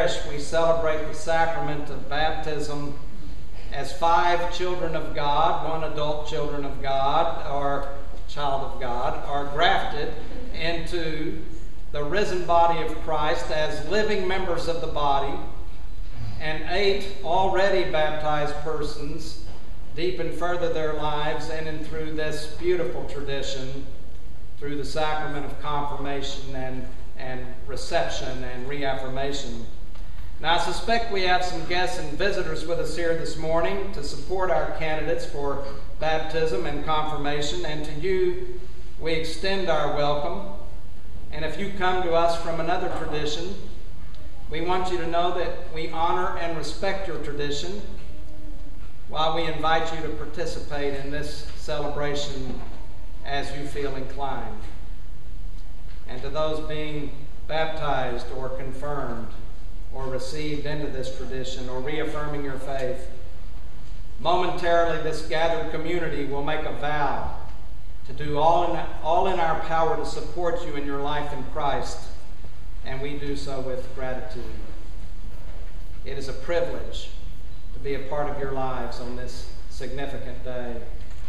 parish, we celebrate the sacrament of baptism as 5 children of God, 1 adult children of God, or child of God, are grafted into the risen body of Christ as living members of the body, and 8 already baptized persons deepen further their lives in and through this beautiful tradition, through the sacrament of confirmation and reception and reaffirmation. Now, I suspect we have some guests and visitors with us here this morning to support our candidates for baptism and confirmation, and to you, we extend our welcome. And if you come to us from another tradition, we want you to know that we honor and respect your tradition while we invite you to participate in this celebration as you feel inclined. And to those being baptized or confirmed or received into this tradition or reaffirming your faith, momentarily this gathered community will make a vow to do all in our power to support you in your life in Christ, and we do so with gratitude. It is a privilege to be a part of your lives on this significant day.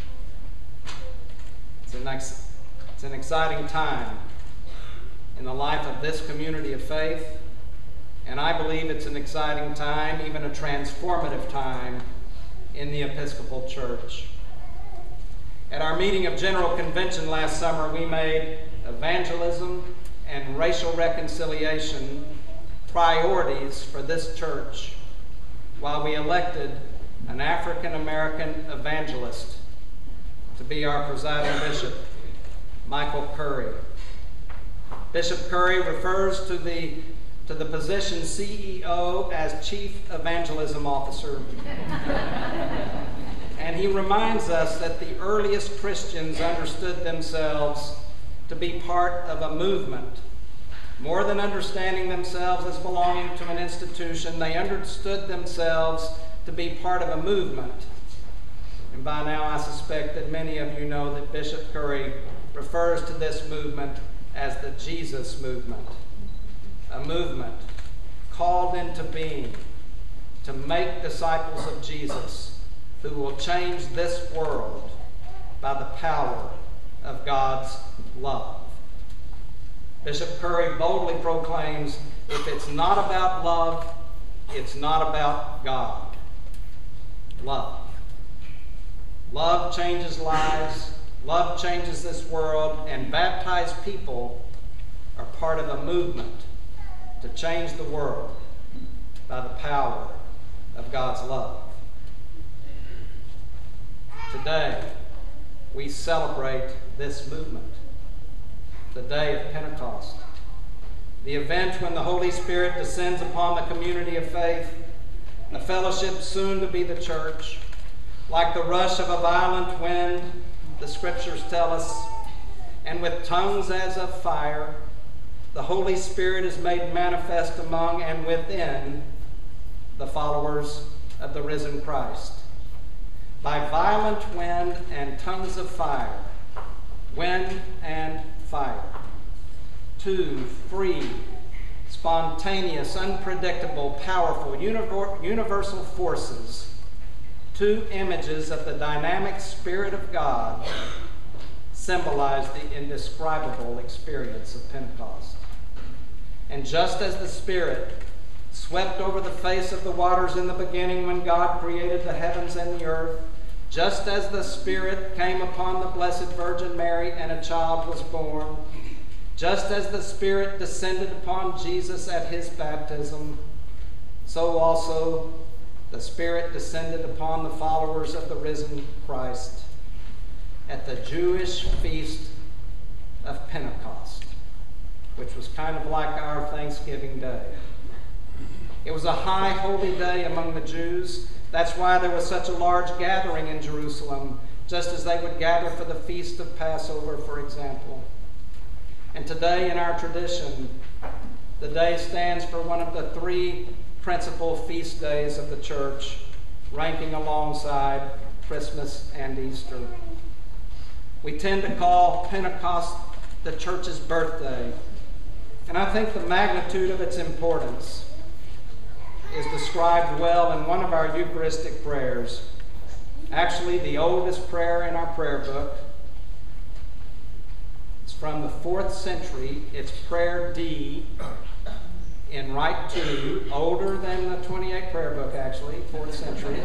It's an exciting time in the life of this community of faith, and I believe it's an exciting time, even a transformative time in the Episcopal Church. At our meeting of General Convention last summer, we made evangelism and racial reconciliation priorities for this church, while we elected an African-American evangelist to be our presiding bishop, Michael Curry. Bishop Curry refers to the position CEO as Chief Evangelism Officer. And he reminds us that the earliest Christians understood themselves to be part of a movement. More than understanding themselves as belonging to an institution, they understood themselves to be part of a movement. And by now I suspect that many of you know that Bishop Curry refers to this movement as the Jesus movement. A movement called into being to make disciples of Jesus who will change this world by the power of God's love. Bishop Curry boldly proclaims, if it's not about love, it's not about God. Love. Love changes lives, love changes this world, and baptized people are part of a movement to change the world by the power of God's love. Today, we celebrate this movement, the day of Pentecost, the event when the Holy Spirit descends upon the community of faith, a fellowship soon to be the church. Like the rush of a violent wind, the scriptures tell us, and with tongues as of fire, the Holy Spirit is made manifest among and within the followers of the risen Christ. By violent wind and tongues of fire, wind and fire, two free, spontaneous, unpredictable, powerful, universal forces, two images of the dynamic Spirit of God, symbolize the indescribable experience of Pentecost. And just as the Spirit swept over the face of the waters in the beginning when God created the heavens and the earth, just as the Spirit came upon the Blessed Virgin Mary and a child was born, just as the Spirit descended upon Jesus at his baptism, so also the Spirit descended upon the followers of the risen Christ at the Jewish feast of Pentecost, which was kind of like our Thanksgiving Day. It was a high holy day among the Jews. That's why there was such a large gathering in Jerusalem, just as they would gather for the feast of Passover, for example. And today in our tradition, the day stands for one of the three principal feast days of the church, ranking alongside Christmas and Easter. We tend to call Pentecost the church's birthday, and I think the magnitude of its importance is described well in one of our Eucharistic prayers. Actually, the oldest prayer in our prayer book. It's from the 4th century. It's prayer D in Rite 2, older than the 28 prayer book, actually, 4th century.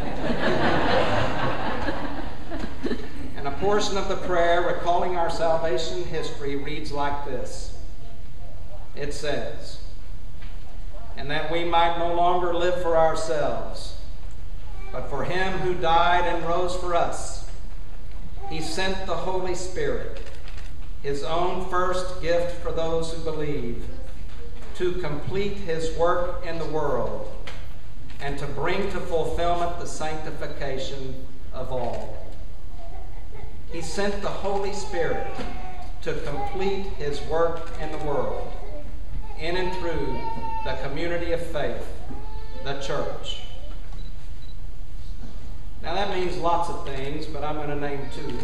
And a portion of the prayer, recalling our salvation history, reads like this. It says, "And that we might no longer live for ourselves, but for him who died and rose for us, he sent the Holy Spirit, his own first gift for those who believe, to complete his work in the world and to bring to fulfillment the sanctification of all." He sent the Holy Spirit to complete his work in the world, in and through the community of faith, the church. Now that means lots of things, but I'm going to name 2.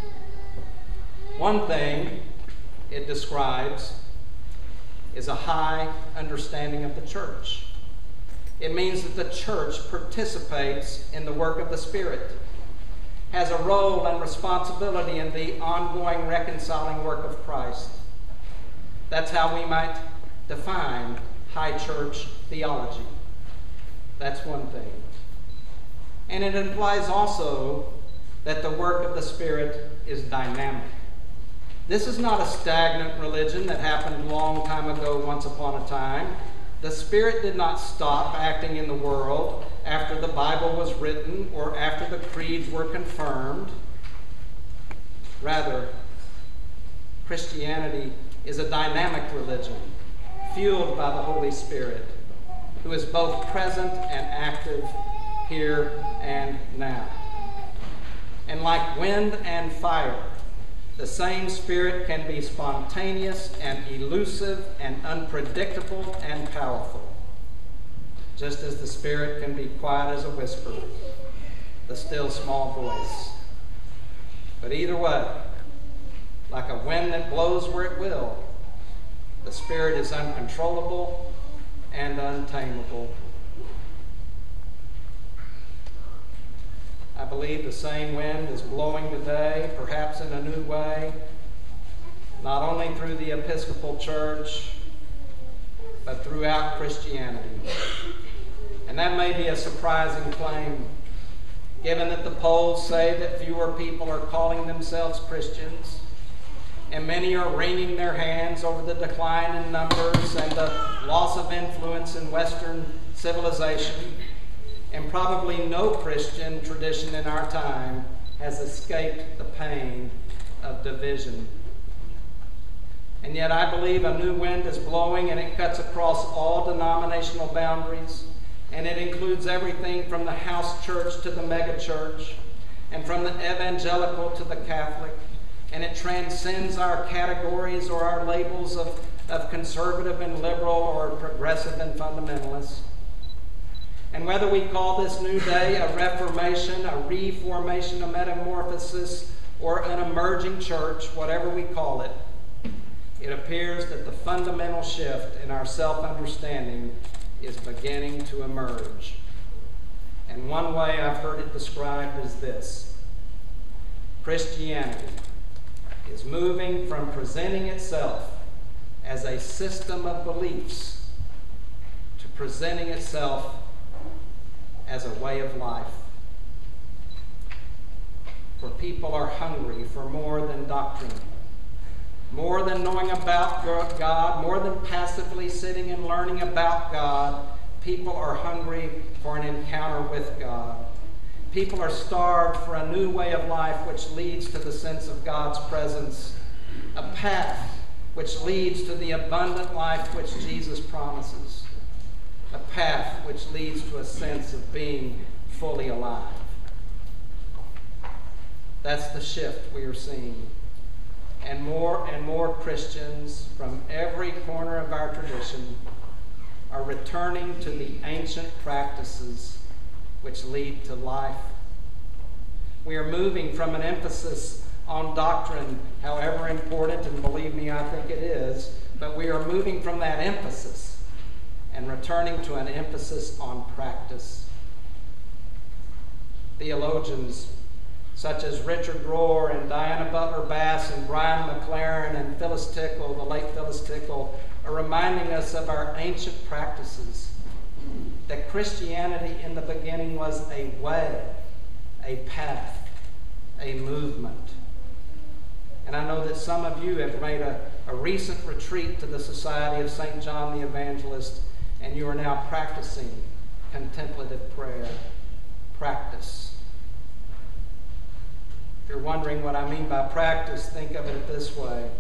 One thing it describes is a high understanding of the church. It means that the church participates in the work of the Spirit, has a role and responsibility in the ongoing reconciling work of Christ. That's how we might define high church theology. That's one thing. And it implies also that the work of the Spirit is dynamic. This is not a stagnant religion that happened a long time ago, once upon a time. The Spirit did not stop acting in the world after the Bible was written or after the creeds were confirmed. Rather, Christianity is a dynamic religion, fueled by the Holy Spirit, who is both present and active here and now. And like wind and fire, the same Spirit can be spontaneous and elusive and unpredictable and powerful, just as the Spirit can be quiet as a whisper, the still small voice. But either way, like a wind that blows where it will, the Spirit is uncontrollable and untamable. I believe the same wind is blowing today, perhaps in a new way, not only through the Episcopal Church, but throughout Christianity. And that may be a surprising claim, given that the polls say that fewer people are calling themselves Christians, and many are wringing their hands over the decline in numbers and the loss of influence in Western civilization. And probably no Christian tradition in our time has escaped the pain of division. And yet I believe a new wind is blowing, and it cuts across all denominational boundaries, and it includes everything from the house church to the megachurch, and from the evangelical to the Catholic, and it transcends our categories or our labels of conservative and liberal or progressive and fundamentalist. And whether we call this new day a reformation, a reformation, a metamorphosis, or an emerging church, whatever we call it, it appears that the fundamental shift in our self-understanding is beginning to emerge. And one way I've heard it described is this: Christianity is moving from presenting itself as a system of beliefs to presenting itself as a way of life. For people are hungry for more than doctrine, more than knowing about God, more than passively sitting and learning about God. People are hungry for an encounter with God. People are starved for a new way of life which leads to the sense of God's presence, a path which leads to the abundant life which Jesus promises, a path which leads to a sense of being fully alive. That's the shift we are seeing. And more Christians from every corner of our tradition are returning to the ancient practices which lead to life. We are moving from an emphasis on doctrine, however important, and believe me, I think it is, but we are moving from that emphasis and returning to an emphasis on practice. Theologians such as Richard Rohr and Diana Butler Bass and Brian McLaren and Phyllis Tickle, the late Phyllis Tickle, are reminding us of our ancient practices, that Christianity in the beginning was a way, a path, a movement. And I know that some of you have made a recent retreat to the Society of St. John the Evangelist, and you are now practicing contemplative prayer. Practice. If you're wondering what I mean by practice, think of it this way.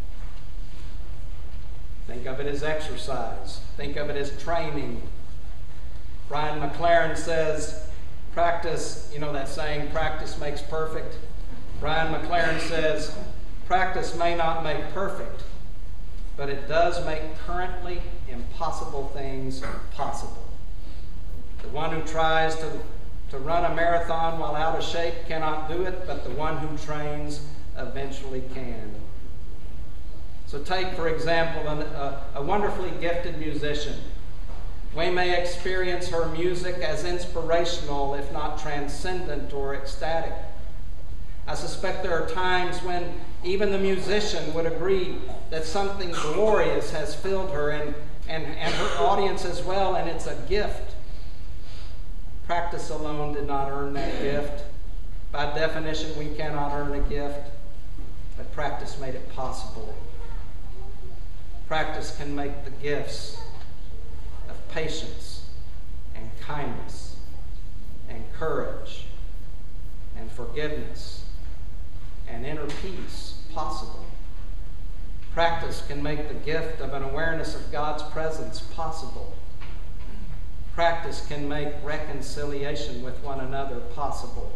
Think of it as exercise. Think of it as training. Brian McLaren says, practice, you know that saying, practice makes perfect? Brian McLaren says, practice may not make perfect, but it does make currently impossible things possible. The one who tries to run a marathon while out of shape cannot do it, but the one who trains eventually can. So take, for example, a wonderfully gifted musician. We may experience her music as inspirational, if not transcendent or ecstatic. I suspect there are times when even the musician would agree that something glorious has filled her and her audience as well, and it's a gift. Practice alone did not earn that gift. By definition, we cannot earn a gift, but practice made it possible. Practice can make the gifts of patience and kindness and courage and forgiveness and inner peace possible. Practice can make the gift of an awareness of God's presence possible. Practice can make reconciliation with one another possible.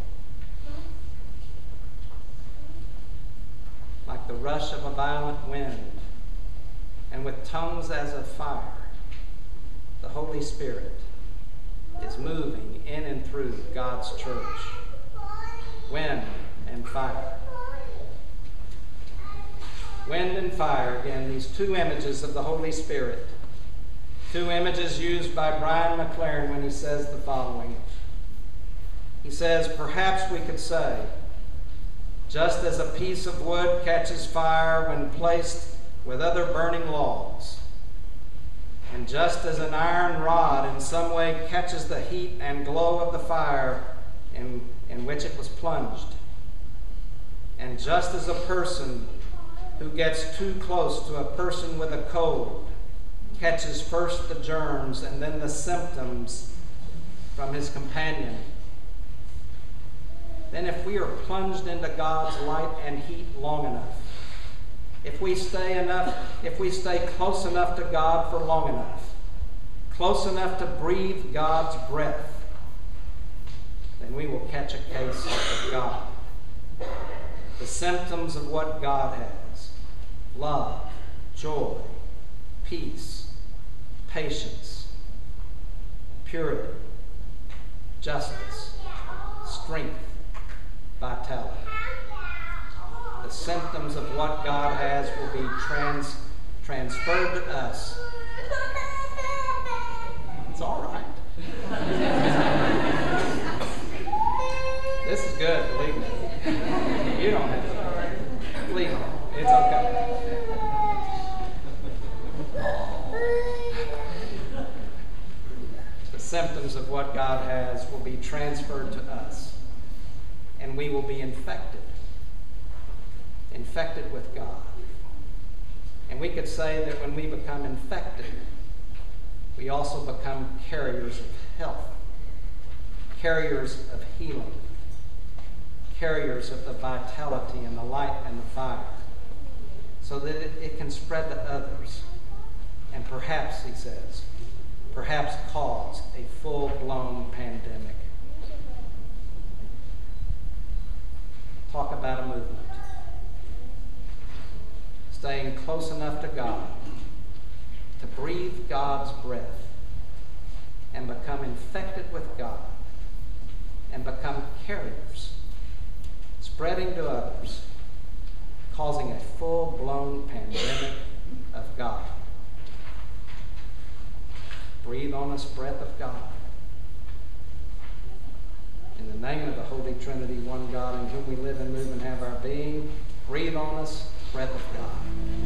Like the rush of a violent wind, and with tongues as of fire, the Holy Spirit is moving in and through God's church. Wind and fire. Wind and fire, again, these two images of the Holy Spirit. Two images used by Brian McLaren when he says the following. He says, perhaps we could say, just as a piece of wood catches fire when placed with other burning logs, and just as an iron rod in some way catches the heat and glow of the fire in which it was plunged, and just as a person who gets too close to a person with a cold catches first the germs and then the symptoms from his companion, then if we are plunged into God's light and heat long enough, if we stay close enough to God for long enough, close enough to breathe God's breath, then we will catch a case of God. The symptoms of what God has: love, joy, peace, patience, purity, justice, strength, vitality. The symptoms of what God has will be transferred to us. It's all right. This is good, believe me. You don't have to. Believe me, it's okay. The symptoms of what God has will be transferred to us, and we will be infected with God. And we could say that when we become infected, we also become carriers of health, carriers of healing, carriers of the vitality and the light and the fire, so that it can spread to others, and perhaps, he says, perhaps cause a full-blown pandemic. Talk about a movement. Staying close enough to God to breathe God's breath and become infected with God and become carriers, spreading to others, causing a full-blown pandemic of God. us breath of God. In the name of the Holy Trinity, one God, in whom we live and move and have our being, breathe on us breath of God.